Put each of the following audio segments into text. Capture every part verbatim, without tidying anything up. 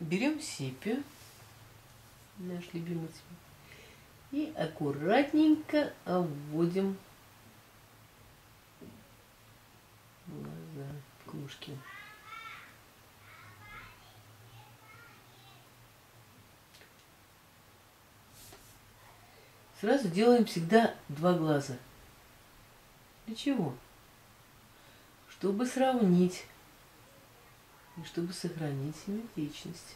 берем сепию, наш любимый цвет, и аккуратненько обводим глаза кошки. Сразу делаем всегда два глаза. Для чего? Чтобы сравнить и чтобы сохранить симметричность.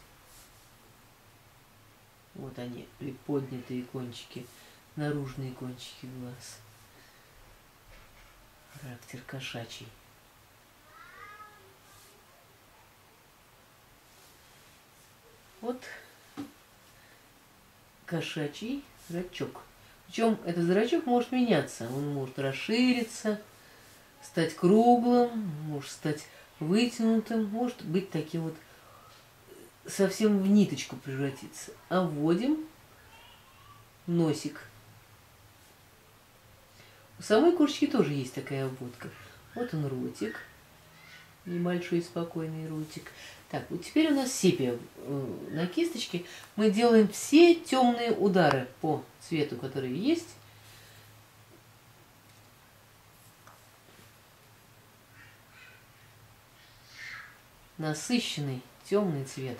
Вот они, приподнятые кончики, наружные кончики глаз. Характер кошачий. Вот кошачий зрачок. Причем этот зрачок может меняться. Он может расшириться, стать круглым, может стать вытянутым, может быть таким вот совсем в ниточку превратиться. Обводим носик. У самой кошечки тоже есть такая обводка. Вот он ротик. Небольшой спокойный ротик. Так, вот теперь у нас сепия. На кисточке мы делаем все темные удары по цвету, которые есть. Насыщенный темный цвет.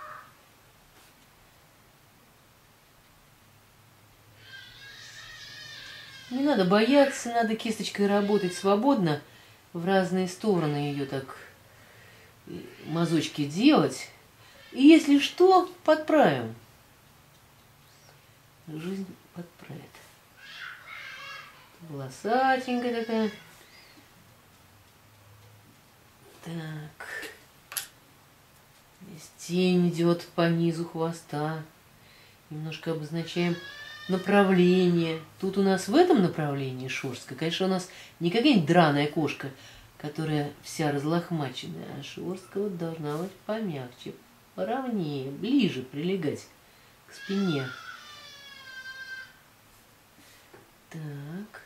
Не надо бояться, надо кисточкой работать свободно, в разные стороны ее так мазочки делать. И если что, подправим. Жизнь подправит. Волосатенькая такая. Так. Здесь тень идет по низу хвоста. Немножко обозначаем направление. Тут у нас в этом направлении шерстка. Конечно, у нас не какая-нибудь драная кошка, которая вся разлохмаченная, а шерстка вот должна быть помягче, поровнее, ближе прилегать к спине. Так.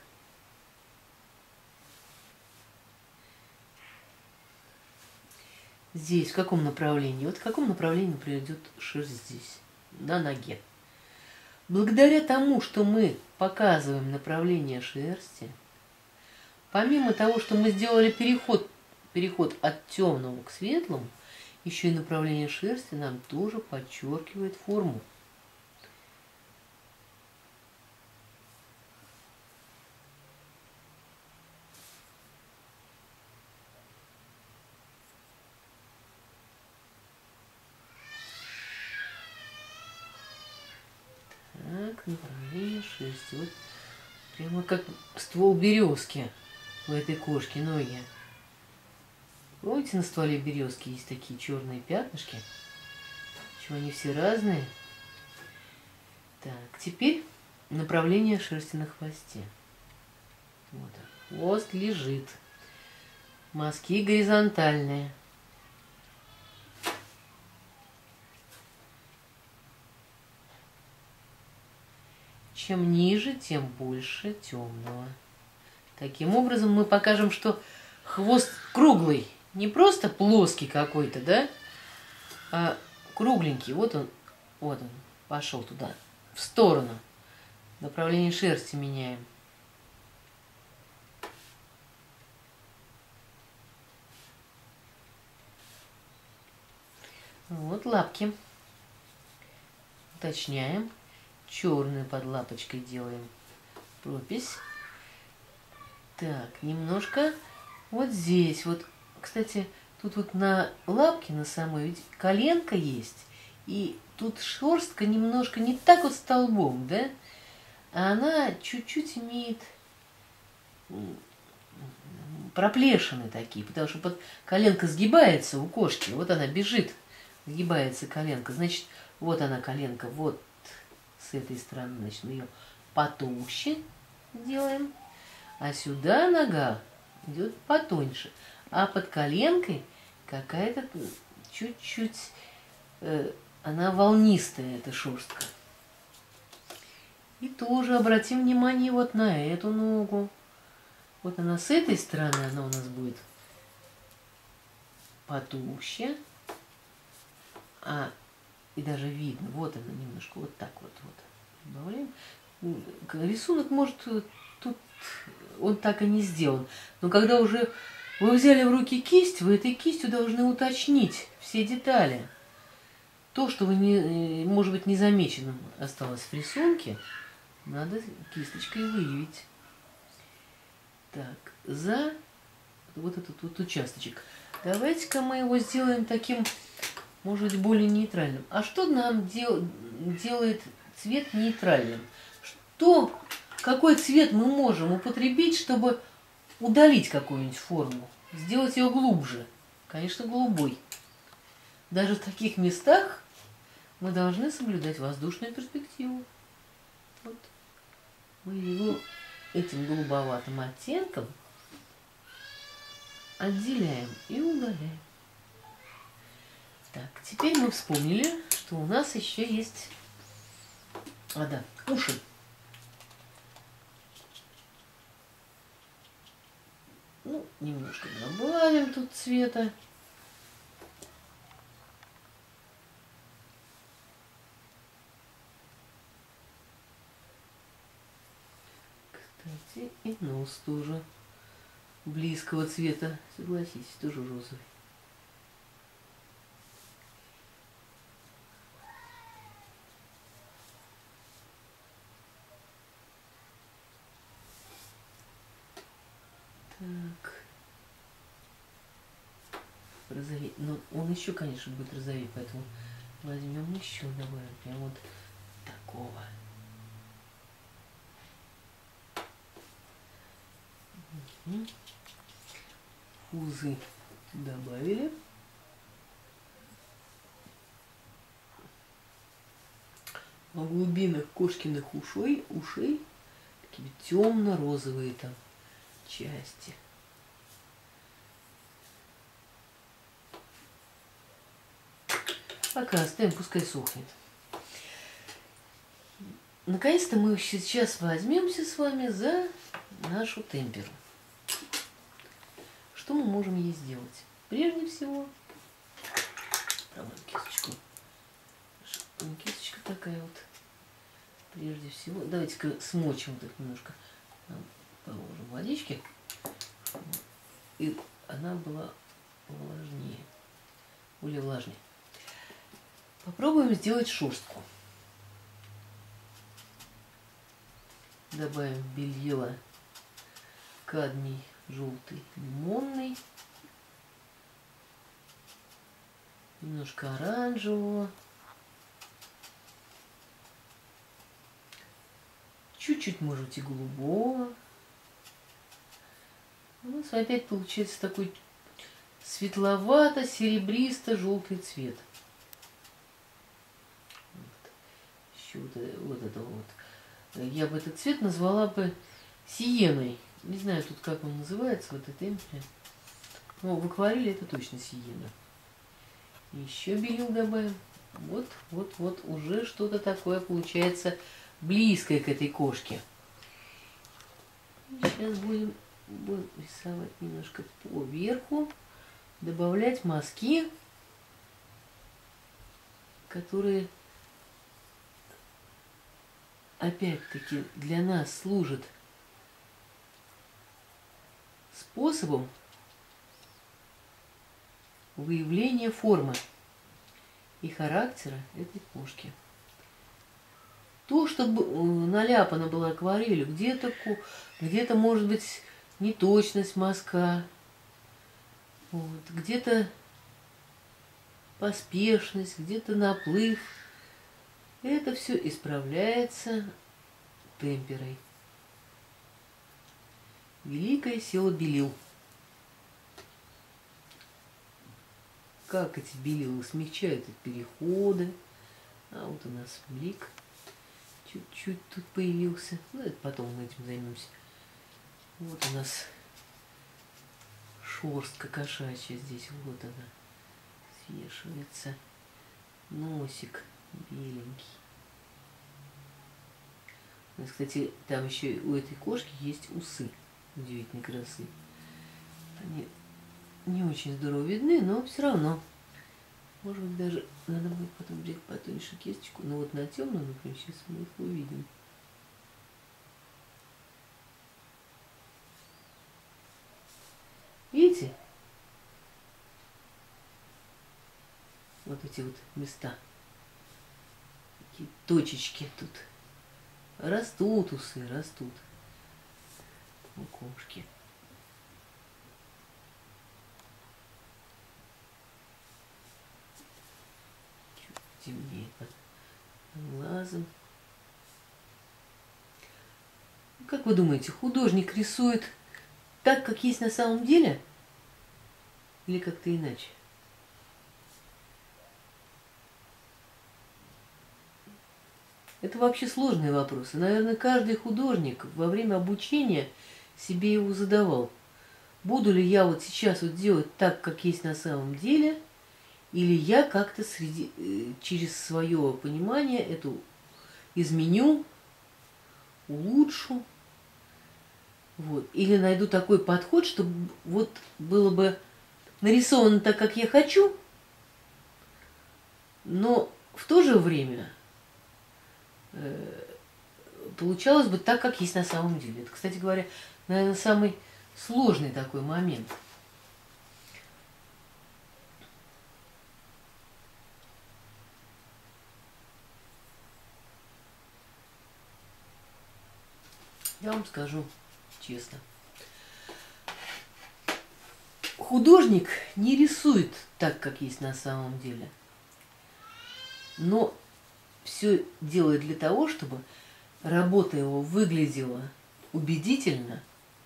Здесь в каком направлении? Вот в каком направлении придет шерсть здесь, на ноге. Благодаря тому, что мы показываем направление шерсти, помимо того, что мы сделали переход, переход от темного к светлому, еще и направление шерсти нам тоже подчеркивает форму. Так, направление шерсти. Вот прямо как ствол березки у этой кошки ноги. Помните, на стволе березки есть такие черные пятнышки? Почему они все разные? Так, теперь направление шерсти на хвосте. Вот он. Хвост лежит. Мазки горизонтальные. Чем ниже, тем больше темного. Таким образом мы покажем, что хвост круглый. Не просто плоский какой-то, да? А кругленький. Вот он, вот он, пошел туда, в сторону. Направление шерсти меняем. Вот лапки. Уточняем. Черную под лапочкой делаем пропись. Так, немножко вот здесь. Вот, кстати, тут вот на лапке, на самой, ведь коленка есть. И тут шерстка немножко не так вот столбом, да? А она чуть-чуть имеет проплешины такие, потому что под коленка сгибается у кошки. Вот она бежит, сгибается коленка. Значит, вот она коленка, вот с этой стороны, значит, мы ее потолще делаем, а сюда нога идет потоньше, а под коленкой какая-то чуть-чуть, э, она волнистая, эта шерстка. И тоже обратим внимание вот на эту ногу. Вот она с этой стороны, она у нас будет потолще, а и даже видно. Вот она немножко, вот так вот, вот. Добавляем. Рисунок может тут, он так и не сделан. Но когда уже вы взяли в руки кисть, вы этой кистью должны уточнить все детали. То, что вы не, может быть, незамеченным осталось в рисунке, надо кисточкой выявить. Так, за вот этот вот участочек. Давайте-ка мы его сделаем таким, может быть, более нейтральным. А что нам дел, делает цвет нейтральным? Что, какой цвет мы можем употребить, чтобы удалить какую-нибудь форму, сделать ее глубже? Конечно, голубой. Даже в таких местах мы должны соблюдать воздушную перспективу. Вот. Мы его этим голубоватым оттенком отделяем и удаляем. Так, теперь мы вспомнили, что у нас еще есть, а да, уши. Ну, немножко добавим тут цвета. Кстати, и нос тоже близкого цвета, согласитесь, тоже розовый. Так. Розовей. Но он еще, конечно, будет розовей, поэтому возьмем еще, добавим прям вот такого. Угу. Узы добавили. А в глубинах кошкиных ушей, ушей такие темно-розовые там части. Пока оставим, пускай сохнет. Наконец-то мы сейчас возьмемся с вами за нашу темперу. Что мы можем ей сделать? Прежде всего, пробуем кисточку. Кисточка такая вот. Прежде всего, давайте-ка смочим вот так немножко. Положим водички, и она была влажнее, более влажнее. Попробуем сделать шерстку. Добавим белила кадмий желтый, лимонный, немножко оранжевого, чуть-чуть, может быть, и голубого. У нас опять получается такой светловато-серебристо-желтый цвет. Вот. Еще вот, вот это вот. Я бы этот цвет назвала бы сиеной. Не знаю тут, как он называется в этой темпере. Но в акварели это точно сиена. Еще белил добавим. Вот, вот, вот уже что-то такое получается близкое к этой кошке. Сейчас будем, будем рисовать немножко поверху. Добавлять мазки, которые опять-таки для нас служат способом выявления формы и характера этой кошки. То, что наляпано было акварелью, где-то где-то может быть неточность мазка, вот, где-то поспешность, где-то наплыв. Это все исправляется темперой. Великая сила белил. Как эти белилы смягчают эти переходы. А вот у нас блик чуть-чуть тут появился. Ну, это потом мы этим займемся. Вот у нас шерстка кошачья здесь. Вот она свешивается. Носик беленький. У нас, кстати, там еще у этой кошки есть усы удивительной красы. Они не очень здорово видны, но все равно Может быть, даже надо будет потом взять потоньше кисточку. Но вот на темную, например, сейчас мы их увидим. Видите? Вот эти вот места. Такие точечки тут. Растут усы, растут. У кошки. Чуть темнее под глазом. Как вы думаете, художник рисует так, как есть на самом деле? Или как-то иначе? Это вообще сложный вопрос. И, наверное, каждый художник во время обучения себе его задавал. Буду ли я вот сейчас вот делать так, как есть на самом деле, или я как-то среди, через свое понимание эту изменю, улучшу, вот. Или найду такой подход, чтобы вот было бы нарисовано так, как я хочу, но в то же время получалось бы так, как есть на самом деле. Это, кстати говоря, наверное, самый сложный такой момент. Я вам скажу честно. Художник не рисует так, как есть на самом деле, но все делает для того, чтобы работа его выглядела убедительно,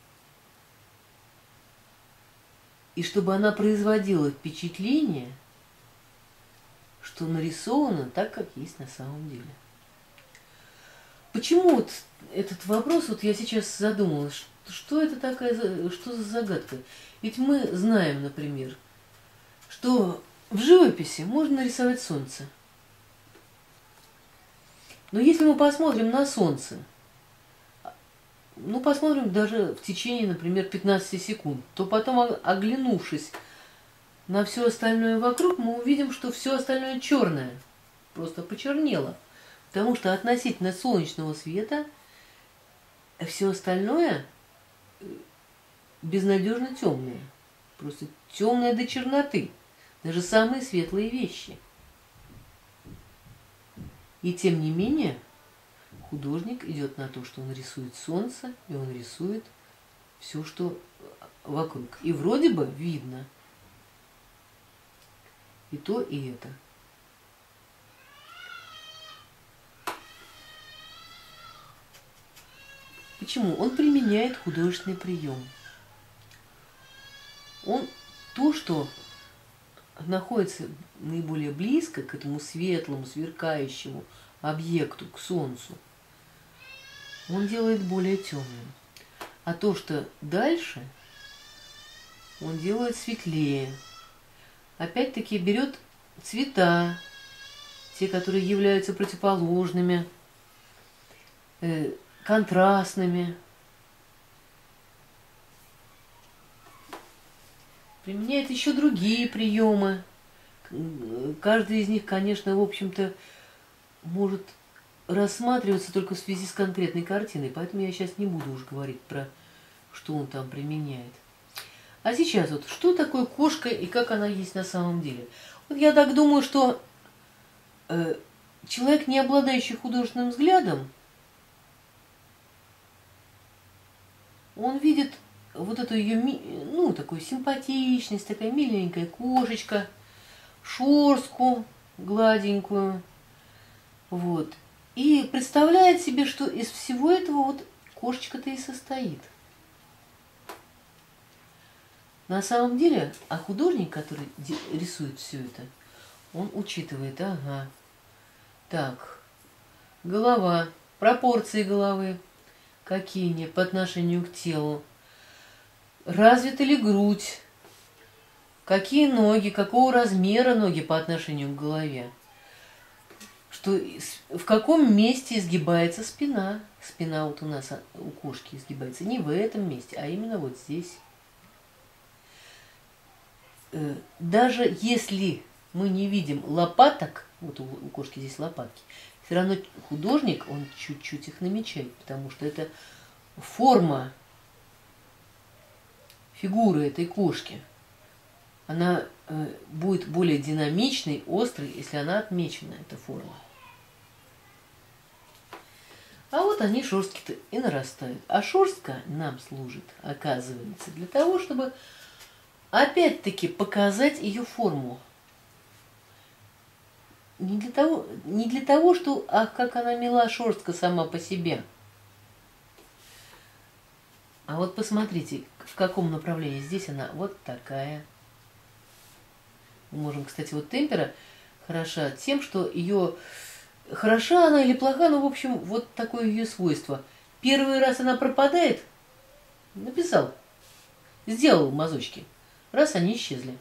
и чтобы она производила впечатление, что нарисовано так, как есть на самом деле. Почему вот этот вопрос, вот я сейчас задумалась, что это такая, что за загадка? Ведь мы знаем, например, что в живописи можно нарисовать солнце. Но если мы посмотрим на солнце, ну, посмотрим даже в течение, например, пятнадцати секунд, то потом, оглянувшись на все остальное вокруг, мы увидим, что все остальное черное, просто почернело. Потому что относительно солнечного света все остальное безнадежно темное. Просто темное до черноты. Даже самые светлые вещи. И тем не менее, художник идет на то, что он рисует солнце, и он рисует все, что вокруг. И вроде бы видно и то, и это. Почему? Он применяет художественный прием. Он то, что находится наиболее близко к этому светлому, сверкающему объекту, к солнцу, он делает более темным. А то, что дальше, он делает светлее. Опять-таки берет цвета, те, которые являются противоположными, э, контрастными. Применяет еще другие приемы. Каждый из них, конечно, в общем-то, может рассматриваться только в связи с конкретной картиной, поэтому я сейчас не буду уж говорить про, что он там применяет. А сейчас вот, что такое кошка и как она есть на самом деле? Вот я так думаю, что э, человек, не обладающий художественным взглядом, он видит вот эту ее, ну, такую симпатичность, такая миленькая кошечка, шерстку гладенькую, вот. И представляет себе, что из всего этого вот кошечка-то и состоит. На самом деле, а художник, который рисует все это, он учитывает, ага, так, голова, пропорции головы, какие они по отношению к телу, развита ли грудь, какие ноги, какого размера ноги по отношению к голове, что в каком месте изгибается спина. Спина вот у нас, у кошки изгибается не в этом месте, а именно вот здесь. Даже если мы не видим лопаток, вот у, у кошки здесь лопатки, все равно художник, он чуть-чуть их намечает, потому что это форма фигуры этой кошки. Она э, будет более динамичной, острой, если она отмечена, эта форма. А вот они, шерстки-то, и нарастают. А шерстка нам служит, оказывается, для того, чтобы опять-таки показать ее форму. Не для того, не для того, что, а как она мила, шерстка сама по себе. А вот посмотрите, в каком направлении. Здесь она вот такая. Мы можем, кстати, вот темпера хороша тем, что ее... Хороша она или плоха, но, в общем, вот такое ее свойство. Первый раз она пропадает, написал, сделал мазочки. Раз, они исчезли.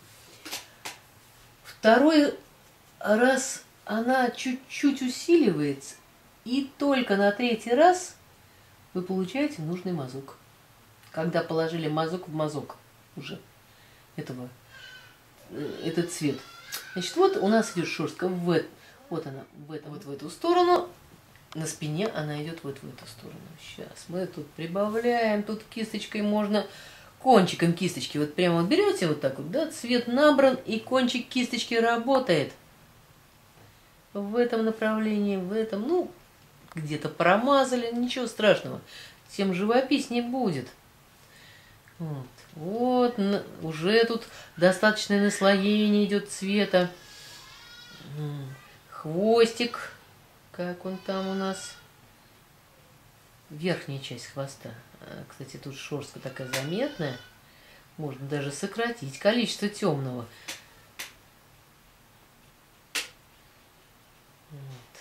Второй раз она чуть-чуть усиливается, и только на третий раз вы получаете нужный мазок. Когда положили мазок в мазок уже этого, этот цвет. Значит, вот у нас идет шерстка в эту, вот она, в эту, вот в эту сторону, на спине она идет вот в эту сторону. Сейчас мы тут прибавляем, тут кисточкой можно, кончиком кисточки, вот прямо вот берете вот так вот, да, цвет набран, и кончик кисточки работает. В этом направлении, в этом, ну, где-то промазали, ничего страшного, тем живописнее будет. Вот, вот, уже тут достаточное наслоение идет цвета. Хвостик, как он там у нас, верхняя часть хвоста. Кстати, тут шерстка такая заметная, можно даже сократить количество темного. Вот.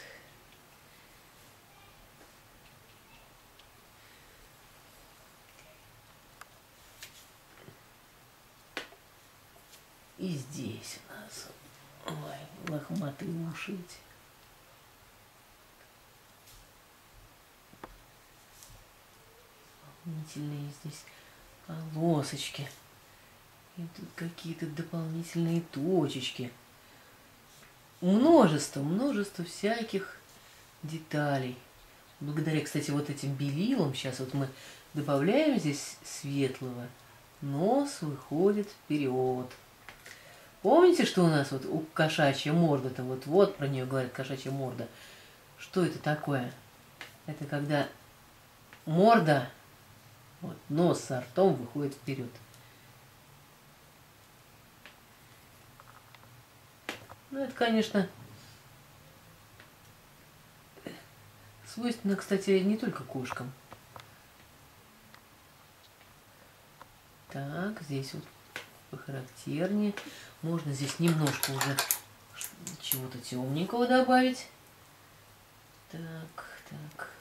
И здесь у нас, ой, лохматые уши эти. Дополнительные здесь полосочки. И тут какие-то дополнительные точечки. Множество, множество всяких деталей. Благодаря, кстати, вот этим белилам, сейчас вот мы добавляем здесь светлого, нос выходит вперед. Помните, что у нас вот у кошачья морда-то, вот, вот про нее говорят, кошачья морда. Что это такое? Это когда морда, вот, нос со ртом выходит вперед. Ну, это, конечно, свойственно, кстати, не только кошкам. Так, здесь вот похарактернее. Можно здесь немножко уже чего-то темненького добавить. Так, так.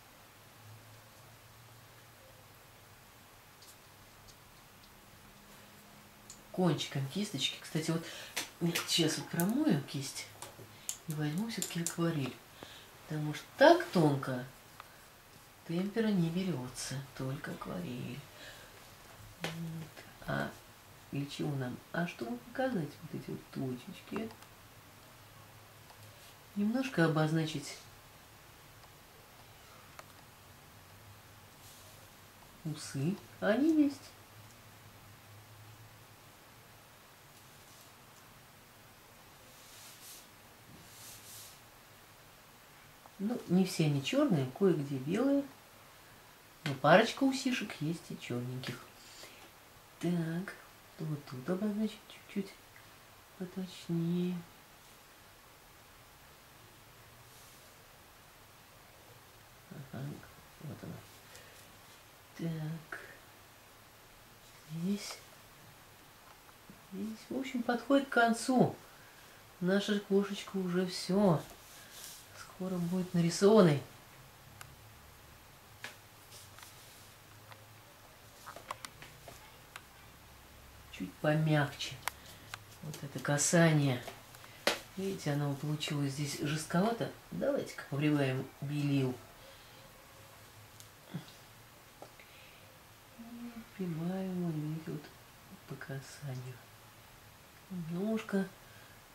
Кончиком кисточки. Кстати, вот сейчас вот промою кисть и возьму все-таки акварель. Потому что так тонко темпера не берется, только акварель. Вот. А для чего нам? А чтобы показать вот эти вот точечки. Немножко обозначить усы. Они есть. Ну, не все они черные, кое-где белые. Но парочка усишек есть и черненьких. Так, вот тут обозначить чуть-чуть поточнее. Ага, вот она. Так, здесь, здесь, в общем, подходит к концу. Наша кошечка уже все. Скоро будет нарисованный. Чуть помягче. Вот это касание. Видите, оно получилось здесь жестковато. Давайте-ка повливаем белил. И прибавим вот, видите, вот по касанию. Немножко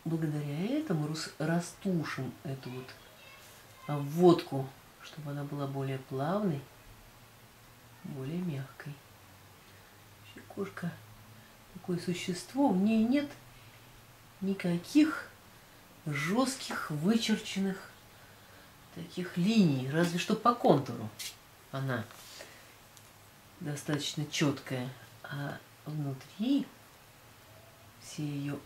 благодаря этому растушим эту вот обводку, чтобы она была более плавной, более мягкой. Вообще кошка такое существо, в ней нет никаких жестких, вычерченных таких линий, разве что по контуру она достаточно четкая, а внутри все ее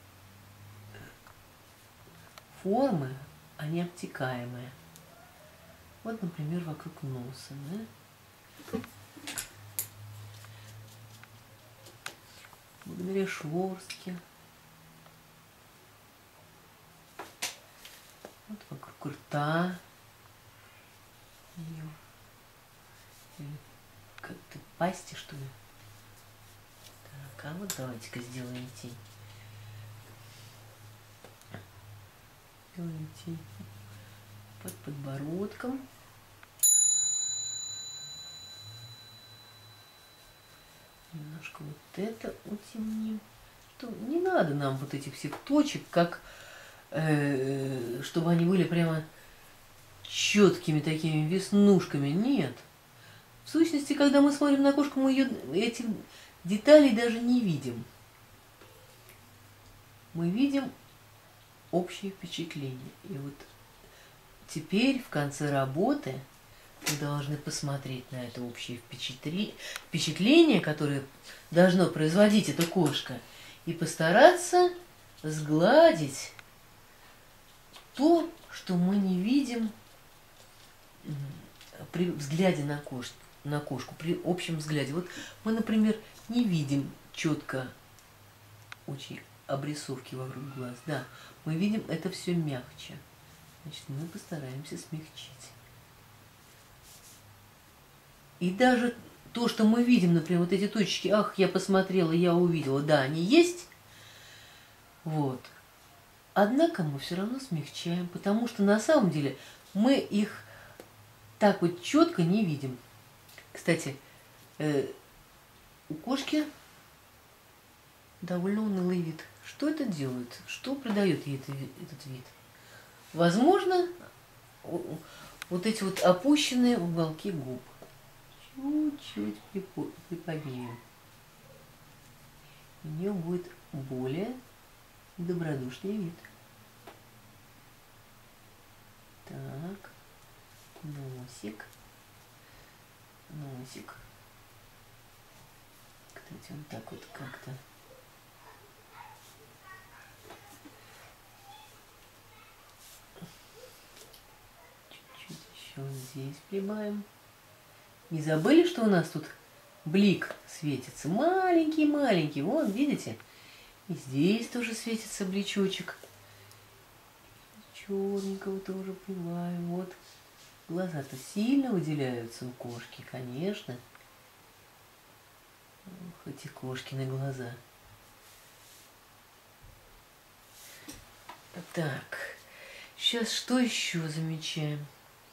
формы, они обтекаемые. Вот, например, вокруг носа, да? Благодаря шерстке. Вот вокруг рта ее. Или как-то пасти, что ли. Так, а вот давайте-ка сделаем тень. Сделаем тень под подбородком. Немножко вот это утемним. Что не надо нам вот этих всех точек, как э, чтобы они были прямо четкими такими веснушками. Нет. В сущности, когда мы смотрим на кошку, мы ее, этих деталей даже не видим. Мы видим общее впечатление. И вот теперь в конце работы мы должны посмотреть на это общее впечатление, которое должно производить эта кошка, и постараться сгладить то, что мы не видим при взгляде на кошку, на кошку, при общем взгляде. Вот мы, например, не видим четко очень обрисовки вокруг глаз. Да, мы видим это все мягче. Значит, мы постараемся смягчить. И даже то, что мы видим, например, вот эти точки, ах, я посмотрела, я увидела, да, они есть, вот. Однако мы все равно смягчаем, потому что на самом деле мы их так вот четко не видим. Кстати, э, у кошки довольно унылый вид. Что это делает? Что придает ей это, этот вид? Возможно, вот эти вот опущенные уголки губ. Чуть-чуть приподнимем. У нее будет более добродушный вид. Так, носик, носик. Кстати, он так вот как-то. Чуть-чуть еще здесь прибавим. Не забыли, что у нас тут блик светится? Маленький-маленький. Вон, видите? И здесь тоже светится бличочек. Черненького тоже прибавим. Вот. Глаза-то сильно выделяются у кошки, конечно. Ох, эти кошкины глаза. Так. Сейчас что еще замечаем?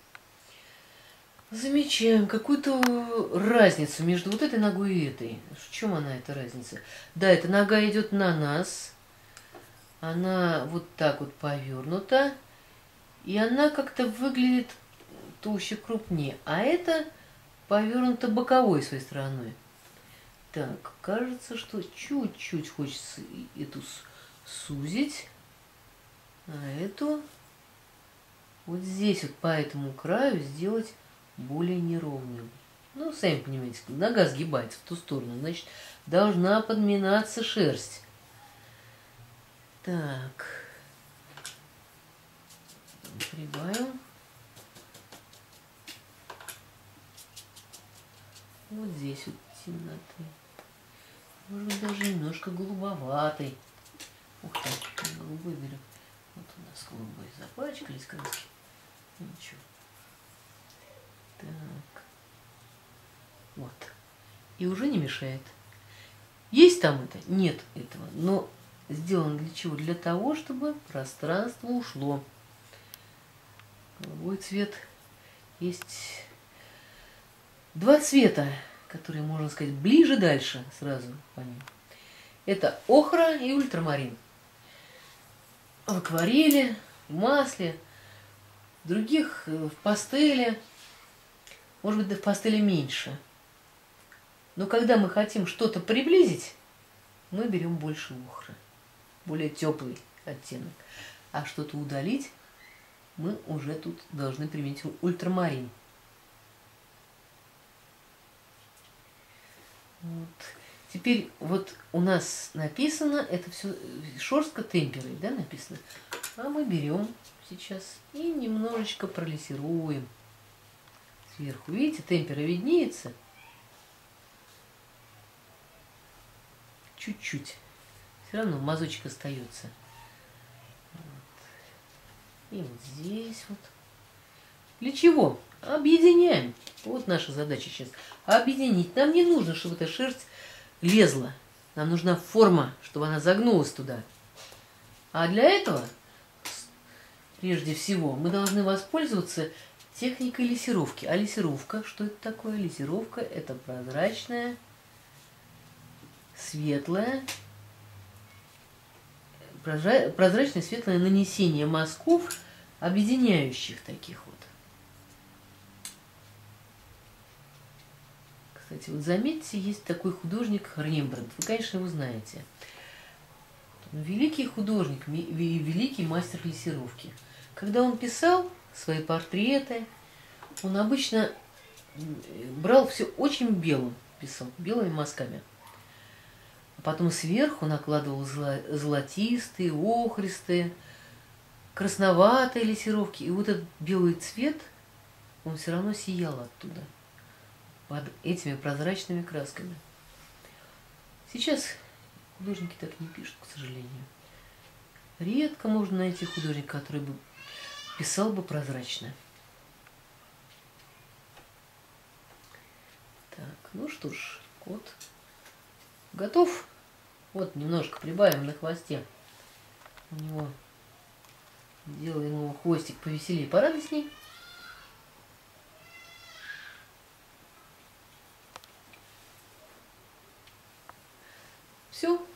Замечаем какую-то разницу между вот этой ногой и этой. В чем она, эта разница? Да, эта нога идет на нас. Она вот так вот повернута. И она как-то выглядит толще, крупнее. А это повернута боковой своей стороной. Так, кажется, что чуть-чуть хочется эту сузить. А эту вот здесь вот по этому краю сделать более неровную. Ну, сами понимаете, нога сгибается в ту сторону, значит, должна подминаться шерсть. Так. Прибавим. Вот здесь вот темноты. Может быть, даже немножко голубоватой. Ух ты, голубой берем. Вот у нас голубой запачкались краски. Ничего. Так. Вот. И уже не мешает. Есть там это? Нет этого. Но сделано для чего? Для того, чтобы пространство ушло. Голубой цвет. Есть два цвета, которые, можно сказать, ближе дальше сразу по ним. Это охра и ультрамарин. в акварели, в масле, в других в пастели. Может быть, в пастели меньше. Но когда мы хотим что-то приблизить, мы берем больше охры, более теплый оттенок. А что-то удалить, мы уже тут должны применить ультрамарин. Вот. Теперь вот у нас написано, это все шерстка темперой, да, написано. А мы берем сейчас и немножечко пролессируем сверху. Видите, темпера виднеется. Чуть-чуть. Все равно мазочек остается. Вот. И вот здесь вот. Для чего? Объединяем. Вот наша задача сейчас. Объединить. Нам не нужно, чтобы эта шерсть лезла. Нам нужна форма, чтобы она загнулась туда. А для этого, прежде всего, мы должны воспользоваться техникой лессировки. А лессировка, что это такое? Лессировка – это прозрачная, светлое, прозрачное светлое нанесение мазков, объединяющих таких вот. Кстати, вот заметьте, есть такой художник Рембрандт. Вы, конечно, его знаете. Он великий художник, великий мастер лессировки. Когда он писал свои портреты, он обычно брал все очень белым, писал, белыми мазками. А потом сверху накладывал золотистые, охристые, красноватые лессировки. И вот этот белый цвет, он все равно сиял оттуда, под этими прозрачными красками. Сейчас художники так не пишут, к сожалению. Редко можно найти художника, который бы писал бы прозрачно. Так, ну что ж, кот готов. Вот немножко прибавим на хвосте. У него делаем ему хвостик повеселее, порадостней. Все.